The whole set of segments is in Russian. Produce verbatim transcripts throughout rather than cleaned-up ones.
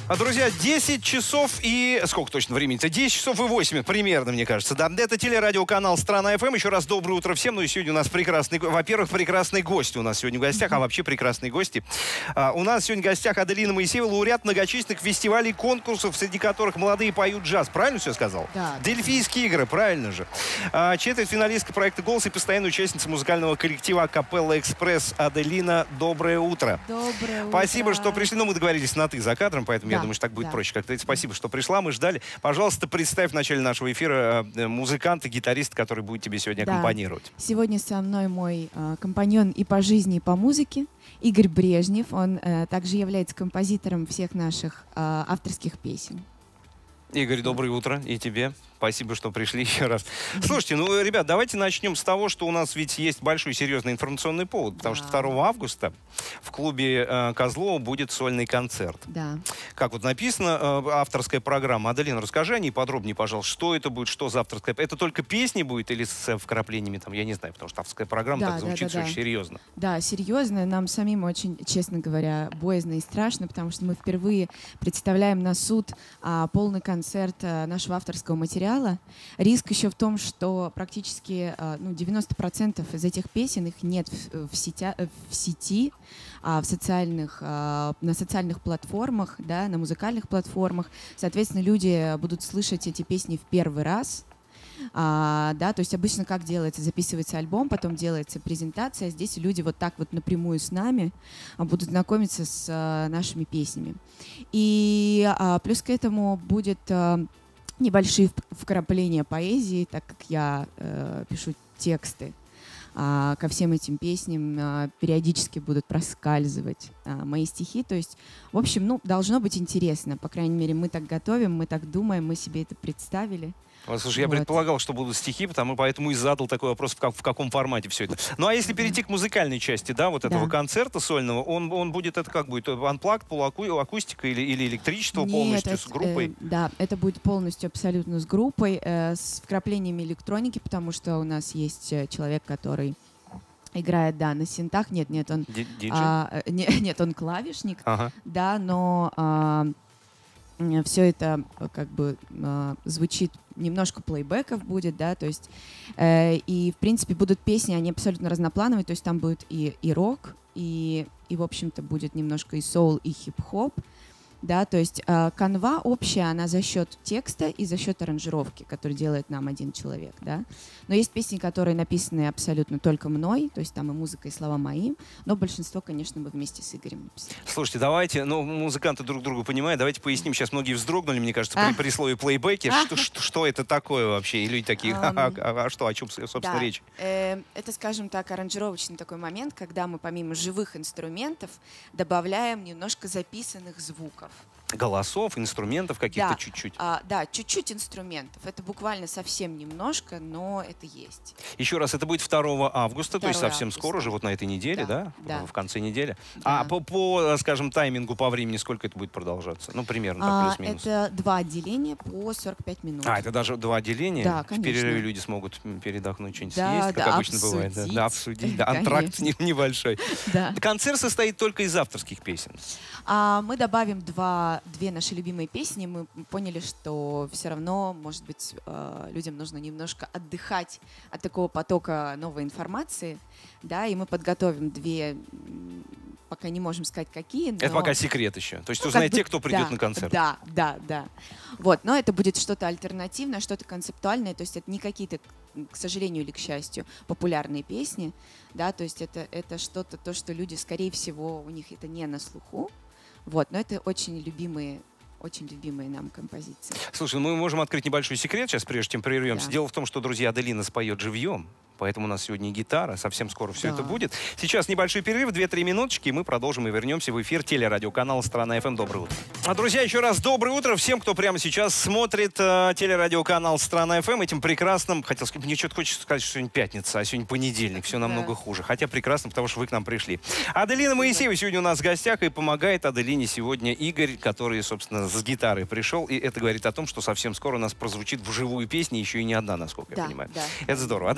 А, друзья, десять часов и... Сколько точно времени-то? десять часов и восемь примерно, мне кажется. Да, это телерадиоканал «Страна ФМ». Еще раз доброе утро всем. Ну и сегодня у нас прекрасный... Во-первых, прекрасный гость у нас сегодня в гостях, а вообще прекрасные гости. А, у нас сегодня в гостях Аделина Моисеева, лауреат многочисленных фестивалей и конкурсов, среди которых молодые поют джаз. Правильно все сказал? Да. Дельфийские игры, правильно же. А, четвертьфиналистка проекта «Голос» и постоянная участница музыкального коллектива «Капелла Экспресс». Аделина, доброе утро. Доброе утро. Спасибо, что пришли. Ну, мы договорились на «ты» за кадром, поэтому Да, я думаю, что так будет да. проще. Как-то спасибо, что пришла, мы ждали. Пожалуйста, представь в начале нашего эфира э, музыканта, гитариста, который будет тебе сегодня Да. аккомпанировать. Сегодня со мной мой э, компаньон и по жизни, и по музыке Игорь Брежнев. Он э, также является композитором всех наших э, авторских песен. Игорь, доброе утро и тебе. Спасибо, что пришли еще раз. Слушайте, ну, ребят, давайте начнем с того, что у нас ведь есть большой серьезный информационный повод, потому Да. что второго августа в клубе э, Козлова будет сольный концерт. Да. Как вот написано, э, авторская программа. Аделина, расскажи о ней подробнее, пожалуйста. Что это будет, что за авторская? Это только песни будет или с э, вкраплениями, там, я не знаю, потому что авторская программа Да, так да, звучит да, да. очень серьезно. Да, серьезно, нам самим очень, честно говоря, боязно и страшно, потому что мы впервые представляем на суд а, полный концерт а, нашего авторского материала. Риск еще в том, что практически а, ну, девяносто процентов из этих песен их нет в, в, сетя, в сети, а, в социальных, а, на социальных платформах, да, на музыкальных платформах. Соответственно, люди будут слышать эти песни в первый раз. А, да, то есть обычно как делается? Записывается альбом, потом делается презентация. Здесь люди вот так вот напрямую с нами а, будут знакомиться с а, нашими песнями. И а, плюс к этому будет а, небольшие вкрапления поэзии, так как я а, пишу тексты. А, ко всем этим песням а, периодически будут проскальзывать а, мои стихи. То есть, в общем, ну, должно быть интересно. По крайней мере, мы так готовим, мы так думаем, мы себе это представили. Вот, слушай, я Вот. предполагал, что будут стихи, потому поэтому и задал такой вопрос, в, как, в каком формате все это. Ну а если перейти к музыкальной части, да, вот этого Да. концерта сольного, он, он будет, это как будет, анплагд, полуакустика или, или электричество Нет, полностью это, с группой? э, да, это будет полностью абсолютно с группой, э, с вкраплениями электроники, потому что у нас есть э, человек, который играет, да, на синтах. Нет, нет, он, Ди- диджей? а, э, не- нет, он клавишник, Ага. да, но а, все это э, как бы а, звучит, немножко плейбеков будет, да, то есть э, и в принципе будут песни, они абсолютно разноплановые, то есть там будет и, и рок, и, и в общем-то будет немножко и соул, и хип-хоп, да, то есть э, канва общая, она за счет текста и за счет аранжировки, который делает нам один человек, да. Но есть песни, которые написаны абсолютно только мной, то есть там и музыка, и слова мои, но большинство, конечно, мы вместе с Игорем написали. Слушайте, давайте, ну, музыканты друг друга понимают, давайте поясним. Сейчас многие вздрогнули, мне кажется, при, А. при слове плейбеки. А. Что, что, что это такое вообще? И люди такие, а, Ам. а, а что, о чем, собственно, Да, речь? э, это, скажем так, аранжировочный такой момент, когда мы помимо живых инструментов добавляем немножко записанных звуков. Голосов, инструментов каких-то Да, чуть-чуть. а, да, чуть-чуть инструментов. Это буквально совсем немножко, но это есть. Еще раз, это будет второго августа, то есть второго совсем августа. скоро, уже вот на этой неделе, да? Да, да. В конце недели. Да. А по, по, скажем, таймингу, по времени, сколько это будет продолжаться? Ну, примерно, так, А, плюс-минус. это два отделения по сорок пять минут. А, это даже два отделения? Да, В конечно. перерыве люди смогут м, передохнуть, что-нибудь Да, съесть, как да, обычно бывает. Да, обсудить. да, обсудить. Да, антракт не- небольшой. Да. Концерт состоит только из авторских песен. А, мы добавим два, две наши любимые песни. Мы поняли, что все равно, может быть, э, людям нужно немножко отдыхать от такого потока новой информации. Да, и мы подготовим две, м, пока не можем сказать, какие. Но... Это пока секрет еще. То есть Ну, узнают как бы те, кто придет да, на концерт. Да, да, да. Вот, но это будет что-то альтернативное, что-то концептуальное. То есть это не какие-то, к сожалению или к счастью, популярные песни. Да, то есть это, это что-то, то, что люди, скорее всего, у них это не на слуху. Вот, но это очень любимые, очень любимые нам композиции. Слушай, ну мы можем открыть небольшой секрет сейчас, прежде чем прервемся. Да. Дело в том, что, друзья, Аделина споет живьем. Поэтому у нас сегодня и гитара, совсем скоро все Да. это будет. Сейчас небольшой перерыв, две-три минуточки, и мы продолжим и вернемся в эфир телерадиоканала «Страна ФМ». Доброе утро. А, друзья, еще раз доброе утро всем, кто прямо сейчас смотрит э, телерадиоканал «Страна ФМ». Этим прекрасным, хотел сказать, мне что-то хочется сказать, что сегодня пятница, а сегодня понедельник, все намного Да. хуже. Хотя прекрасно, потому что вы к нам пришли. Аделина Моисеева сегодня у нас в гостях, и помогает Аделине сегодня Игорь, который, собственно, с гитарой пришел. И это говорит о том, что совсем скоро у нас прозвучит вживую песня, еще и не одна, насколько Да, я понимаю. да. Это здорово. Аделина, хотел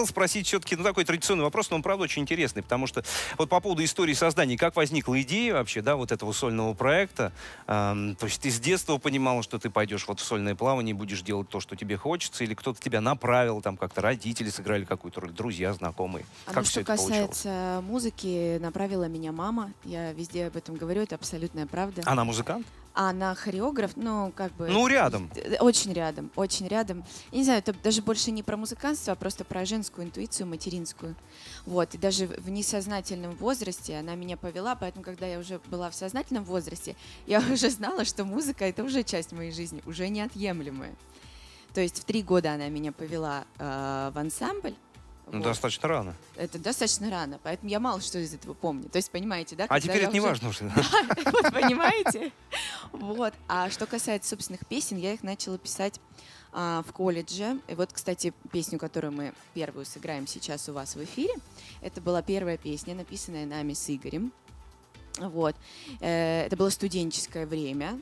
хотел спросить все-таки, ну, такой традиционный вопрос, но он, правда, очень интересный, потому что вот по поводу истории создания, как возникла идея вообще, да, вот этого сольного проекта? Эм, то есть ты с детства понимала, что ты пойдешь вот в сольное плавание, будешь делать то, что тебе хочется, или кто-то тебя направил, там как-то родители сыграли какую-то роль, друзья, знакомые? А Как ну, все что это получилось? касается музыки, направила меня мама. Я везде об этом говорю, это абсолютная правда. Она музыкант? Она хореограф, ну, как бы... Ну, рядом. Очень рядом, очень рядом. Я не знаю, это даже больше не про музыкантство, а просто про женскую интуицию, материнскую. Вот, и даже в несознательном возрасте она меня повела, поэтому, когда я уже была в сознательном возрасте, я уже знала, что музыка — это уже часть моей жизни, уже неотъемлемая. То есть в три года она меня повела э, в ансамбль. Ну, Вот. достаточно рано. Это достаточно рано, поэтому я мало что из этого помню. То есть, понимаете, да? А теперь это не уже... важно уже. Да, вот, понимаете? Вот. А что касается собственных песен, я их начала писать а, в колледже. И вот, кстати, песню, которую мы первую сыграем сейчас у вас в эфире, это была первая песня, написанная нами с Игорем. Вот. Это было студенческое время.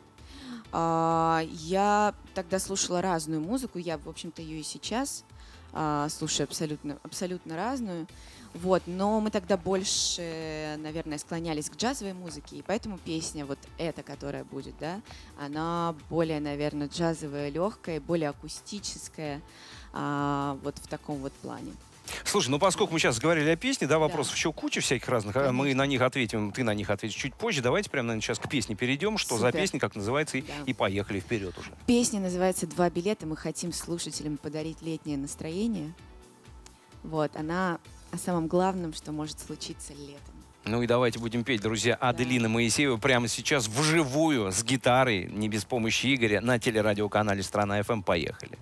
Я тогда слушала разную музыку, я, в общем-то, ее и сейчас слушаю абсолютно, абсолютно разную. Вот. Но мы тогда больше, наверное, склонялись к джазовой музыке, и поэтому песня вот эта, которая будет, да, она более, наверное, джазовая, легкая, более акустическая, вот в таком вот плане. Слушай, ну поскольку мы сейчас говорили о песне, да, вопросов Да. еще куча всяких разных, Конечно. мы на них ответим, ты на них ответишь чуть позже. Давайте прямо, наверное, сейчас к песне перейдем, что Супер. за песня, как называется, и, Да. и поехали вперед уже. Песня называется «Два билета». Мы хотим слушателям подарить летнее настроение. Вот, она о самом главном, что может случиться летом. Ну и давайте будем петь, друзья, Аделина Моисеева прямо сейчас вживую с гитарой, не без помощи Игоря, на телерадиоканале «Страна эф эм». Поехали.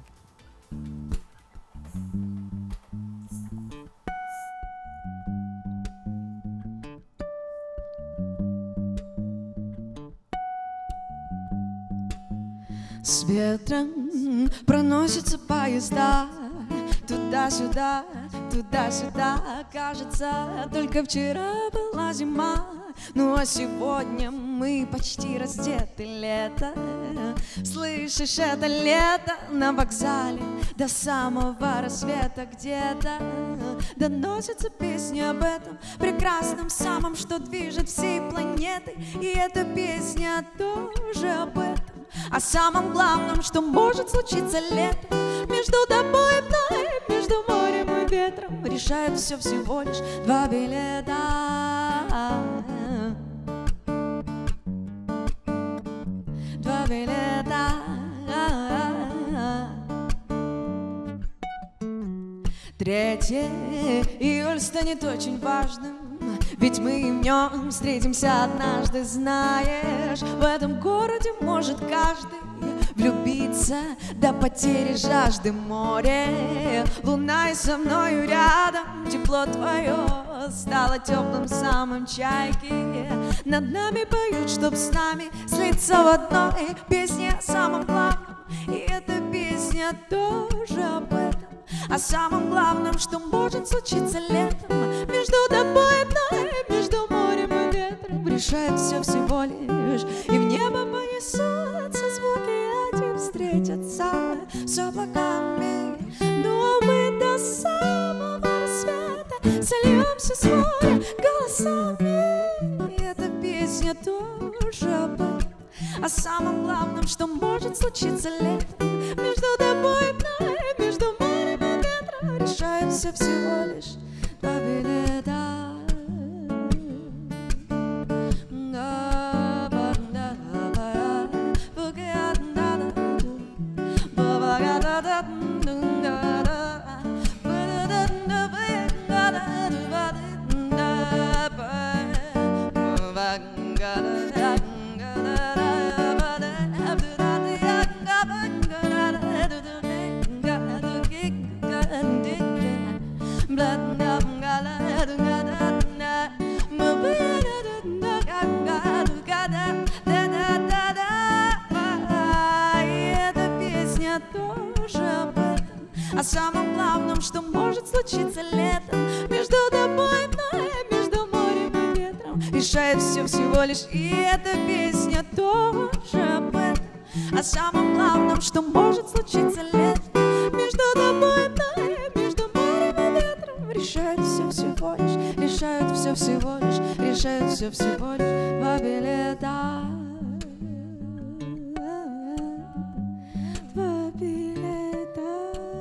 С ветром проносятся поезда туда-сюда, туда-сюда. Кажется, только вчера была зима, ну а сегодня мы почти раздеты. Лето, слышишь, это лето на вокзале до самого рассвета где-то доносятся песни об этом прекрасном самом, что движет всей планетой. И эта песня тоже об этом, о самом главном, что может случиться летом. Между тобой и мной, между морем и ветром решают все всего лишь два билета. Два билета. третье июля станет очень важным, ведь мы в нем встретимся однажды. Знаешь, в этом городе может каждый влюбиться до потери жажды. Море, луна и со мною рядом, тепло твое стало теплым самым. Чайки над нами поют, чтоб с нами слиться в одной песне о самом главном. И эта песня тоже об этом, о самом главном, что может случиться летом. Между тобой и мной, между морем и ветром решает все всего лишь. И в небо понесутся звуки, эти встретятся с облаками. Но мы до самого рассвета сольемся с морем голосами. И эта песня тоже об этом, о самом главном, что может случиться летом. Между тобой и мной, между морем и ветром решает все всего лишь два билета. О самом главном, что может случиться летом. Между тобой и мной, между морем и ветром решает все всего лишь. И эта песня тоже об этом, о самом главном, что может случиться летом. Между тобой и мной, между морем и ветром сумасшедших всего лишь два билета. Два билета.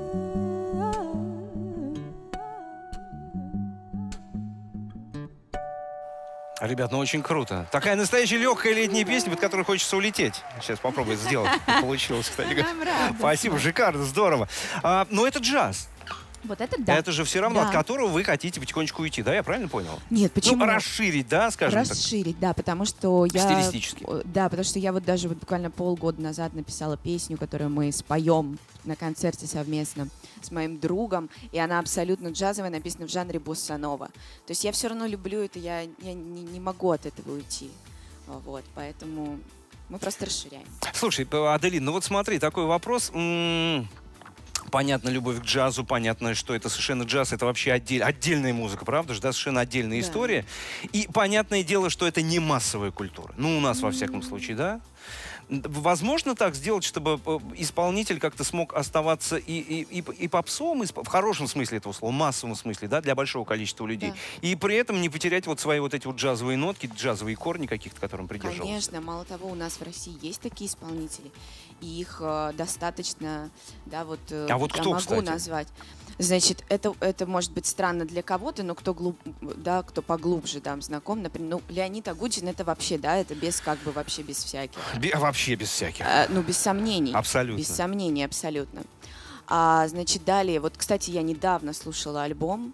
Ребят, ну очень круто. Такая настоящая легкая летняя песня, под которой хочется улететь. Сейчас попробую сделать. Получилось, кстати. Спасибо, шикарно, здорово. А, но это джаз. Вот это да. Это же все равно, да. от которого вы хотите потихонечку уйти, да? Я правильно понял? Нет, почему? Ну, расширить, да, скажем так. Расширить, да, потому что я... Стилистически. Да, потому что я вот даже вот буквально полгода назад написала песню, которую мы споем на концерте совместно с моим другом, и она абсолютно джазовая, написана в жанре босса-нова. То есть я все равно люблю это, я, я не, не могу от этого уйти. Вот, поэтому мы просто расширяем. Слушай, Аделин, ну вот смотри, такой вопрос... М-м- Понятно, любовь к джазу, понятно, что это совершенно джаз, это вообще отдель, отдельная музыка, правда же, да, совершенно отдельная да. история. И понятное дело, что это не массовая культура. Ну, у нас, во всяком случае, да? Возможно так сделать, чтобы исполнитель как-то смог оставаться и, и, и, и попсовым, и в хорошем смысле этого слова, массовом смысле, да, для большого количества людей. Да. И при этом не потерять вот свои вот эти вот джазовые нотки, джазовые корни каких-то, которым придерживался. Конечно, мало того, у нас в России есть такие исполнители, и их э, достаточно, да, вот э, а вот я кто, могу кстати? назвать. Значит, это, это может быть странно для кого-то, но кто, глуб, да, кто поглубже там знаком, например, ну, Леонид Агутин, это вообще, да, это без, как бы, вообще без всяких. Бе- вообще без всяких. А, ну, без сомнений. Абсолютно. Без сомнений, абсолютно. А, значит, далее, вот, кстати, я недавно слушала альбом.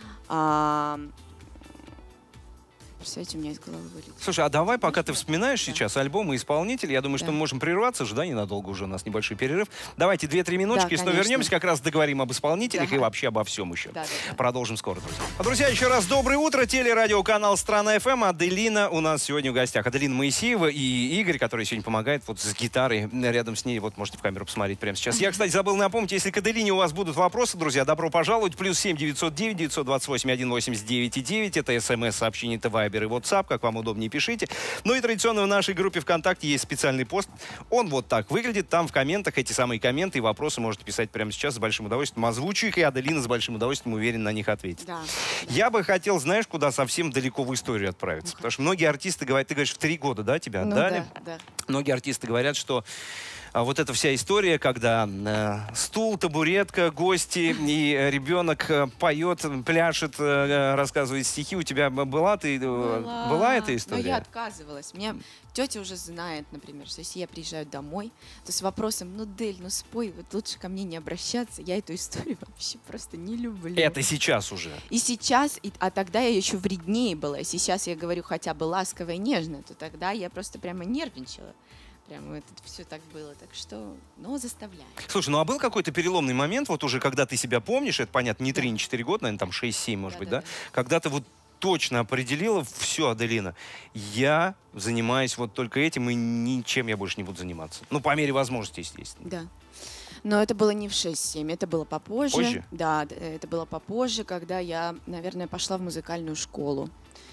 А, представляете, у меня из головы вылетело. Слушай, а давай, пока ты вспоминаешь да. сейчас альбомы исполнителей, я думаю, да. что мы можем прерваться же, да, ненадолго уже у нас небольшой перерыв. Давайте две-три минуточки, да, и снова вернемся, как раз договорим об исполнителях да. и вообще обо всем еще. Да, да, да. Продолжим скоро, друзья. Друзья, еще раз доброе утро. Телерадиоканал «Страна эф эм». Аделина у нас сегодня в гостях. Аделина Моисеева и Игорь, который сегодня помогает вот с гитарой рядом с ней. Вот можете в камеру посмотреть прямо сейчас. Я, кстати, забыл напомнить, если к Аделине у вас будут вопросы, друзья, добро пожаловать. Плюс семь девятьсот девять девятьсот двадцать восемь сто восемьдесят девять и девять. Это смс-сообщение, это Вайбер и WhatsApp, как вам удобнее, пишите. Ну и традиционно в нашей группе ВКонтакте есть специальный пост. Он вот так выглядит. Там в комментах эти самые комменты и вопросы можете писать прямо сейчас. С большим удовольствием озвучу их, и Аделина с большим удовольствием, уверен, на них ответит. Да. Я бы хотел, знаешь, куда совсем далеко в историю отправиться. Потому что многие артисты говорят, ты говоришь, в три года, да, тебя отдали? Ну, да, да. Многие артисты говорят, что а вот эта вся история, когда э, стул, табуретка, гости, и э, ребенок э, поет, пляшет, э, рассказывает стихи. У тебя была, ты, э, была. была эта история? Но я отказывалась. Мне тетя уже знает, например, что если я приезжаю домой, то с вопросом, ну, Дель, ну спой, вот лучше ко мне не обращаться. Я эту историю вообще просто не люблю. Это сейчас уже? И сейчас, и, а тогда я еще вреднее была. И сейчас я говорю хотя бы ласково и нежно, то тогда я просто прямо нервничала. Прямо это все так было, так что, но заставляю. Слушай, ну а был какой-то переломный момент, вот уже когда ты себя помнишь, это понятно, не три, не четыре года, наверное, там шесть-семь, может да, быть, да, да? да? Когда ты вот точно определила, все, Аделина, я занимаюсь вот только этим, и ничем я больше не буду заниматься. Ну, по мере возможности, естественно. Да. Но это было не в шесть-семь, это было попозже. Позже? Да, это было попозже, когда я, наверное, пошла в музыкальную школу.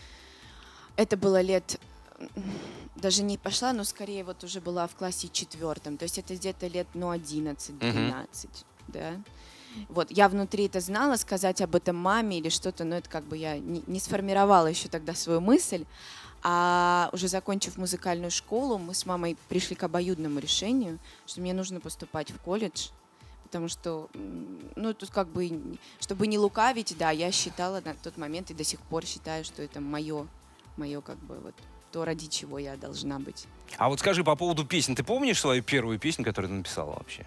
Это было лет... Даже не пошла, но скорее вот уже была в классе четвертом. То есть это где-то лет, ну, одиннадцать-двенадцать, uh-huh. да. Вот, я внутри это знала, сказать об этом маме или что-то, но это как бы я не, не сформировала еще тогда свою мысль. А уже закончив музыкальную школу, мы с мамой пришли к обоюдному решению, что мне нужно поступать в колледж. Потому что, ну, тут как бы, чтобы не лукавить, да, я считала на тот момент и до сих пор считаю, что это мое, мое как бы вот... то, ради чего я должна быть. А вот скажи по поводу песен. Ты помнишь свою первую песню, которую ты написала вообще?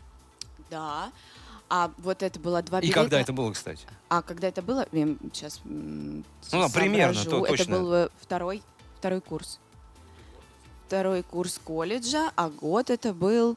Да. А вот это было два И билета. когда это было, кстати? А когда это было? Я сейчас, ну, да, примерно, то, это точно. был второй, второй курс. Второй курс колледжа, а год это был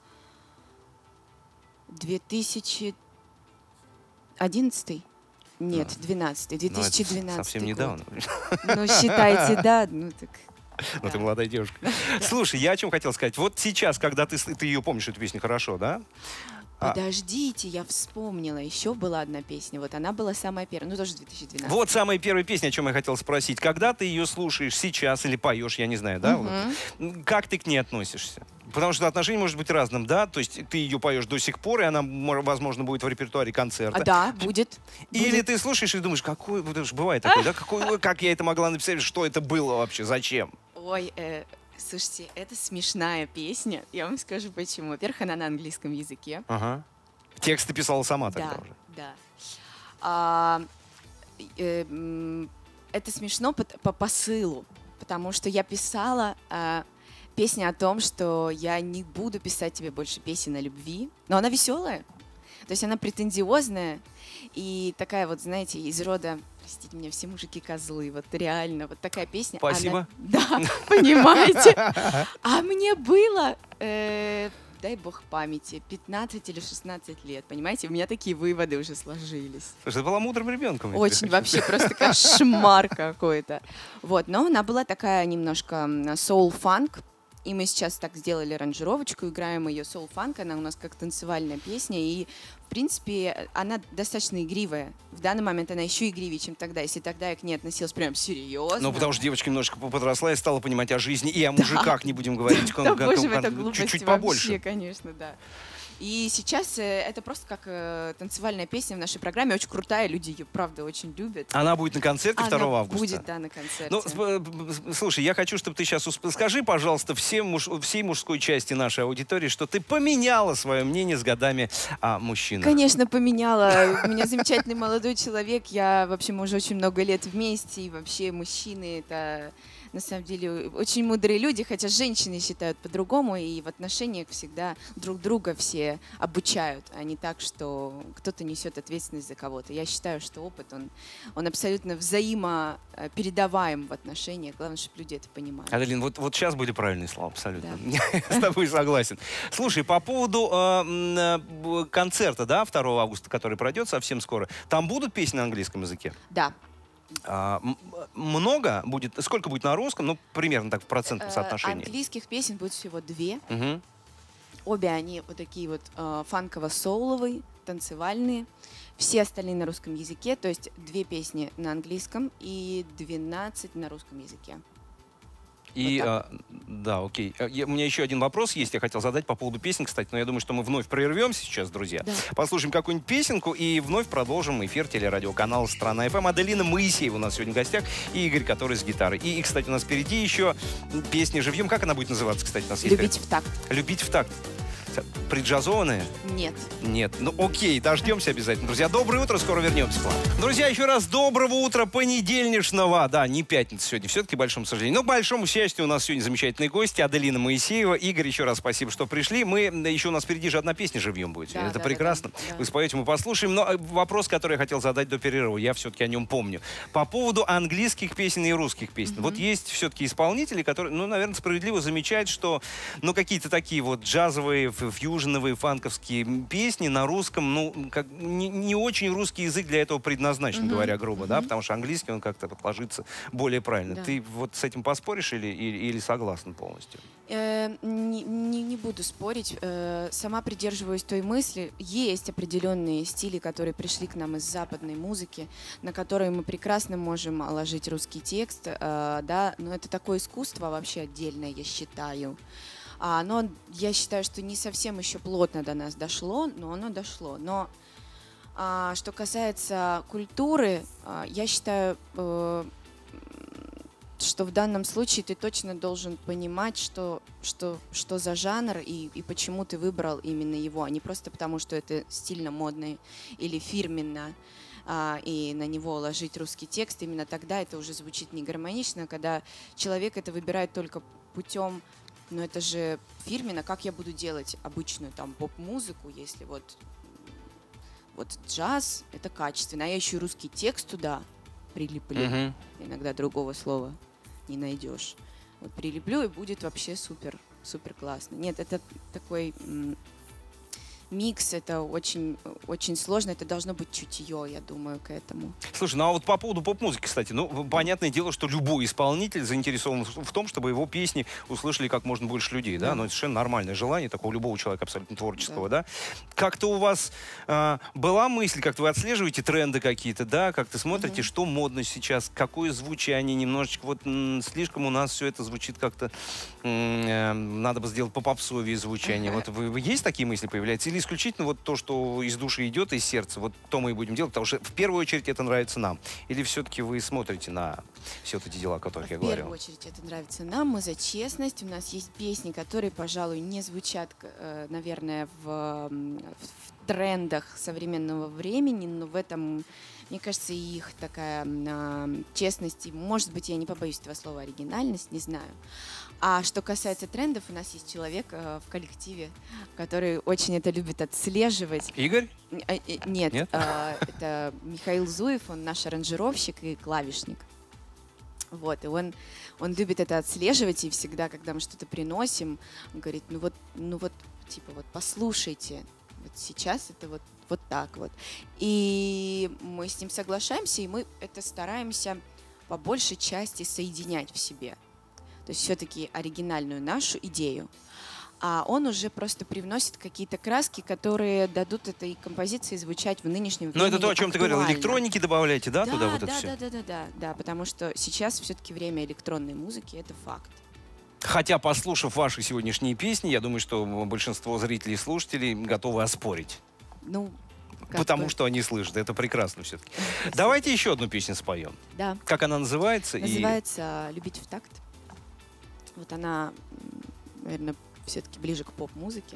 две тысячи одиннадцатый. Нет, двенадцатый. две тысячи двенадцатый. Ну, совсем недавно. Ну, считайте, да. Ну, так... Ну, ты молодая девушка. Слушай, я о чем хотел сказать. Вот сейчас, когда ты, ты ее помнишь, эту песню хорошо, да? Подождите, я вспомнила. Еще была одна песня. Вот она была самая первая. Ну, тоже две тысячи двенадцатый. Вот самая первая песня, о чем я хотел спросить. Когда ты ее слушаешь сейчас или поешь, я не знаю, да? Угу. Вот, как ты к ней относишься? Потому что отношение может быть разным, да? То есть ты ее поешь до сих пор, и она, возможно, будет в репертуаре концерта. А, да, будет. Или будет. ты слушаешь и думаешь, какой, потому что бывает такое, да? Какой, как я это могла написать, что это было вообще, зачем? Ой, э, слушайте, это смешная песня. Я вам скажу почему. Во-первых, она на английском языке. Ага. Текст ты писала сама тогда да, уже. Да. А, э, э, это смешно по, по посылу, потому что я писала э, песню о том, что я не буду писать тебе больше песен о любви, но она веселая, то есть она претензиозная и такая вот, знаете, из рода, простите меня, все мужики козлы, вот реально, вот такая песня. Спасибо. Она, да, понимаете? А мне было... Э, дай бог памяти, пятнадцать или шестнадцать лет, понимаете? У меня такие выводы уже сложились. Слушай, ты была мудрым ребенком. Очень, вообще, просто кошмар какой-то. Вот, но она была такая немножко соул-фанк, и мы сейчас так сделали аранжировочку, играем ее соул-фанк, она у нас как танцевальная песня, и, в принципе, она достаточно игривая. В данный момент она еще игривее, чем тогда. Если тогда я к ней относилась прям серьезно. Ну, потому что девочка немножко подросла и стала понимать о жизни, и о мужиках не будем говорить. Да, боже, это глупости чуть-чуть побольше. Вообще, конечно, да. И сейчас э, это просто как э, танцевальная песня в нашей программе, очень крутая, люди ее, правда, очень любят. Она будет на концерте второго августа? Будет, да, на концерте. Ну, слушай, я хочу, чтобы ты сейчас... Усп... Скажи, пожалуйста, всем муж... всей мужской части нашей аудитории, что ты поменяла свое мнение с годами о мужчинах. Конечно, поменяла. У меня замечательный молодой человек, я, в общем, уже очень много лет вместе, и вообще мужчины — это... На самом деле, очень мудрые люди, хотя женщины считают по-другому, и в отношениях всегда друг друга все обучают, а не так, что кто-то несет ответственность за кого-то. Я считаю, что опыт, он, он абсолютно взаимопередаваем в отношениях. Главное, чтобы люди это понимали. Аделин, вот, вот сейчас были правильные слова, абсолютно. Да. С тобой согласен. Слушай, по поводу э, концерта, да, второго августа, который пройдет совсем скоро, там будут песни на английском языке? Да. А, много будет? Сколько будет на русском? Ну, примерно так в процентном соотношении. Английских песен будет всего две. Угу. Обе они вот такие вот э, фанково-соуловые, танцевальные. Все остальные на русском языке. То есть две песни на английском и двенадцать на русском языке. И, вот а, да, окей. Я, у меня еще один вопрос есть, я хотел задать по поводу песен, кстати, но я думаю, что мы вновь прервемся сейчас, друзья. Да. Послушаем какую-нибудь песенку и вновь продолжим эфир телерадиоканала «Страна эф эм». Аделина Моисеева у нас сегодня в гостях и Игорь, который с гитарой. И, и, кстати, у нас впереди еще песня «Живьем». Как она будет называться, кстати, у нас есть? «Любить в такт». «Любить в такт». Преджазованная? Нет. Нет. Ну окей, дождемся обязательно. Друзья, доброе утро, скоро вернемся к вам. Друзья, еще раз доброго утра понедельничного. Да, не пятница сегодня, все-таки, к большому сожалению. Но, к большому счастью, у нас сегодня замечательные гости. Аделина Моисеева. Игорь, еще раз спасибо, что пришли. Мы, еще у нас впереди же одна песня «Живьем» будет. Да, Это да, прекрасно. Да, да. Вы споете, мы послушаем. Но вопрос, который я хотел задать до перерыва, я все-таки о нем помню. По поводу английских песен и русских песен. Mm-hmm. Вот есть все-таки исполнители, которые, ну, наверное, справедливо замечают, что, ну, какие-то такие вот джазовые, фьюженовые, фанковские песни на русском, ну, как, не, не очень русский язык для этого предназначен, mm-hmm. говоря грубо, mm-hmm. да, потому что английский, он как-то ложится более правильно. Да. Ты вот с этим поспоришь или, или, или согласна полностью? Э, не, не, не буду спорить. Э, сама придерживаюсь той мысли. Есть определенные стили, которые пришли к нам из западной музыки, на которые мы прекрасно можем ложить русский текст, э, да, но это такое искусство вообще отдельное, я считаю. Оно, я считаю, что не совсем еще плотно до нас дошло, но оно дошло. Но а, что касается культуры, а, я считаю, э, что в данном случае ты точно должен понимать, что, что, что за жанр и, и почему ты выбрал именно его, а не просто потому, что это стильно, модно или фирменно, а, и на него ложить русский текст. Именно тогда это уже звучит не гармонично, когда человек это выбирает только путем... Но это же фирменно, как я буду делать обычную там поп-музыку, если вот, вот джаз, это качественно, а я еще и русский текст туда прилеплю, mm-hmm. иногда другого слова не найдешь. Вот прилеплю, и будет вообще супер, супер классно. Нет, это такой м- микс — это очень, очень сложно, это должно быть чутье, я думаю, к этому. Слушай, ну а вот по поводу поп-музыки, кстати, ну, понятное дело, что любой исполнитель заинтересован в том, чтобы его песни услышали как можно больше людей, да, Да. но это совершенно нормальное желание такого любого человека абсолютно творческого, да. Да. Как-то у вас э, была мысль, как-то вы отслеживаете тренды какие-то, да, как-то смотрите, Мгм. что модно сейчас, какое звучание, немножечко вот м, слишком у нас все это звучит как-то, м, э, надо бы сделать по-попсовее звучание. Вот вы, вы есть такие мысли появляются? Или исключительно вот то, что из души идет, из сердца, вот то мы и будем делать, потому что в первую очередь это нравится нам? Или все-таки вы смотрите на все вот эти дела, о которых я В говорил? первую очередь это нравится нам, мы за честность. У нас есть песни, которые, пожалуй, не звучат, э, наверное, в, м, в трендах современного времени, но в этом, мне кажется, и их такая м, а, честность, и, может быть, я не побоюсь этого слова, оригинальность, не знаю. А что касается трендов, у нас есть человек э, в коллективе, который очень это любит отслеживать. Игорь? Э, э, Нет, Нет? э, это Михаил Зуев, он наш аранжировщик и клавишник. Вот, и он, он любит это отслеживать, и всегда, когда мы что-то приносим, он говорит, ну вот, ну вот, типа, вот послушайте, вот сейчас это вот, вот так вот. И мы с ним соглашаемся, и мы это стараемся по большей части соединять в себе. То есть все-таки оригинальную нашу идею. А он уже просто привносит какие-то краски, которые дадут этой композиции звучать в нынешнем времени. Ну, это то, о чем ты говорил. актуально. Электроники добавляете, да, Да, туда вот да, это все? да, да, да, да, да, потому что сейчас все-таки время электронной музыки — это факт. Хотя, послушав ваши сегодняшние песни, я думаю, что большинство зрителей и слушателей готовы оспорить. Ну, как Потому бы, что они слышат. Это прекрасно все-таки. Давайте еще одну песню споем. да, Как она называется? И называется «Любить в такт». Вот она, наверное, все-таки ближе к поп-музыке.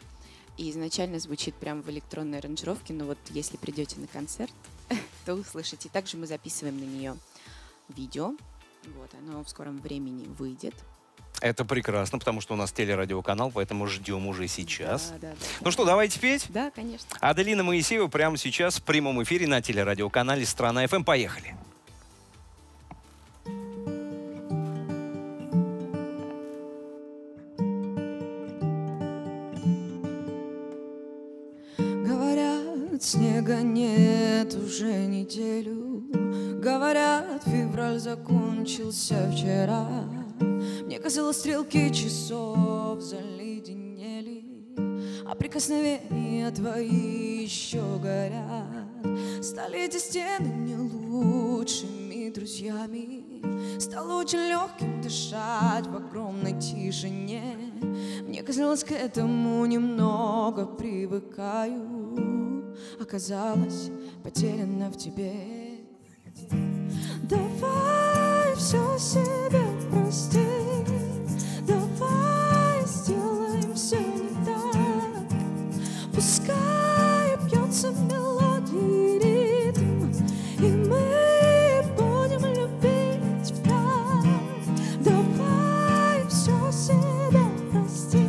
И изначально звучит прямо в электронной аранжировке, но вот если придете на концерт, то услышите. Также мы записываем на нее видео. Вот, оно в скором времени выйдет. это прекрасно, потому что у нас телерадиоканал, поэтому ждем уже сейчас. Да, да, да. Ну что, давайте петь? Да, конечно. Аделина Моисеева прямо сейчас в прямом эфире на телерадиоканале «Страна эф эм». Поехали. Говорят, снега нет уже неделю. Говорят, февраль закончился вчера. Мне казалось, стрелки часов заледенели, а прикосновения твои еще горят. Стали эти стены не лучшими друзьями. Стало очень легким дышать в огромной тишине. Мне казалось, к этому немного привыкаю. Оказалось, потеряна в тебе. Давай все себе прости. Давай сделаем все не так. Пускай бьется мелодия и ритм, и мы будем любить в такт. Давай все себе прости.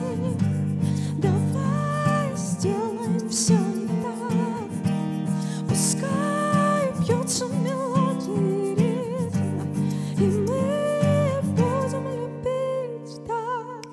Давай сделаем все не так. Пускай бьется мелодия и ритм, и мы будем любить так.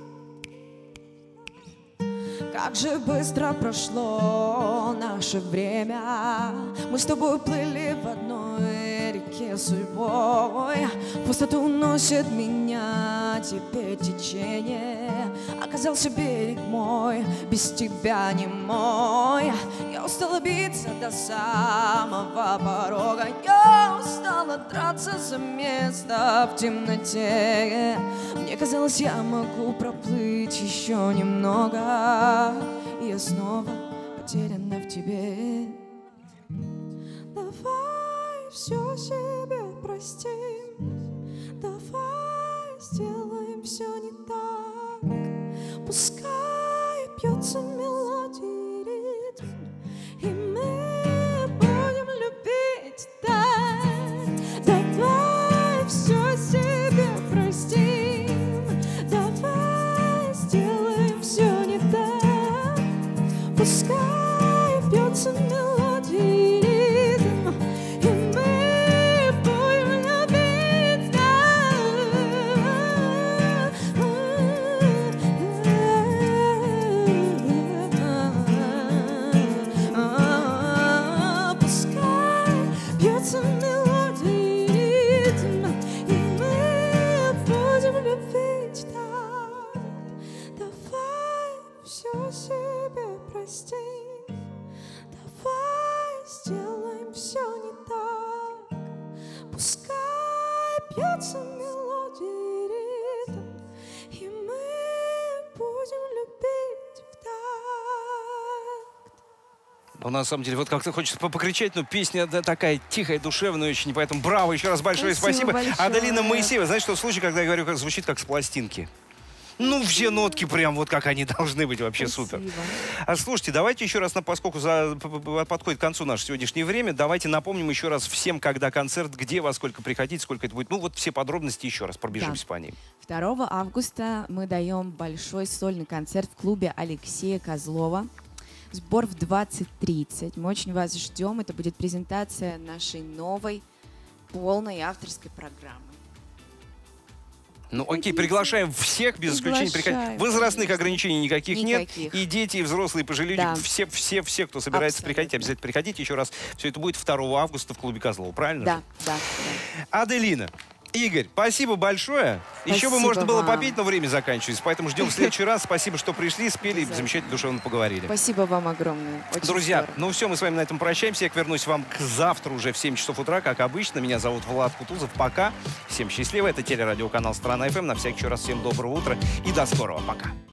Как же быстро прошло наше время. Мы с тобой плыли в одной реке судьбой. В пустоту уносит меня теперь течение. Оказался берег мой, без тебя не мой. Я устала биться до самого порога. Я устала драться за место в темноте. Мне казалось, я могу проплыть еще немного, и я снова потеряна в тебе. Давай все себе простим. Давай сделаем все не так. Пускай бьется мелодия и ритм, и мы будем любить так. Давай все себе простим. Давай сделаем все не так. Пускай бьется мелодия и ритм, и мы будем любить так. все себе простить. Давай сделаем все не так. Пускай бьется мелодия и ритм, и мы будем любить в такт. Ну, на самом деле, вот как-то хочется покричать, но песня да, такая тихая, душевная очень, поэтому браво, еще раз большое спасибо. Спасибо большое. Аделина Моисеева, знаешь, что случай, когда я говорю, как звучит как с пластинки. Ну, все нотки прям вот как они должны быть, вообще Спасибо. супер. А слушайте, давайте еще раз, поскольку за, подходит к концу наше сегодняшнее время, давайте напомним еще раз всем, когда концерт, где, во сколько приходить, сколько это будет. Ну, вот все подробности еще раз пробежимся Да. по ним. второго августа мы даем большой сольный концерт в клубе Алексея Козлова. Сбор в двадцать тридцать. Мы очень вас ждем. Это будет презентация нашей новой полной авторской программы. Ну, окей, приглашаем всех, без исключения. Приглашаем, приходить. Возрастных конечно. ограничений никаких, Никаких. нет. И дети, и взрослые, и пожилые Да. люди, все, все, все, кто собирается Абсолютно. приходить, обязательно приходите. Еще раз, все это будет второго августа в клубе Козлова, правильно Да, же? да, да. Аделина, Игорь, спасибо большое. Еще бы Спасибо можно было вам. попеть, но время заканчивается. Поэтому ждем в следующий раз. Спасибо, что пришли, спели, Обязательно. замечательно, душевно поговорили. Спасибо вам огромное. Очень Друзья, здорово. ну все, мы с вами на этом прощаемся. Я вернусь вам к завтра уже в семь часов утра, как обычно. Меня зовут Влад Кутузов. Пока. Всем счастливо. Это телерадиоканал «Страна эф эм». На всякий еще раз всем доброго утра и до скорого. Пока.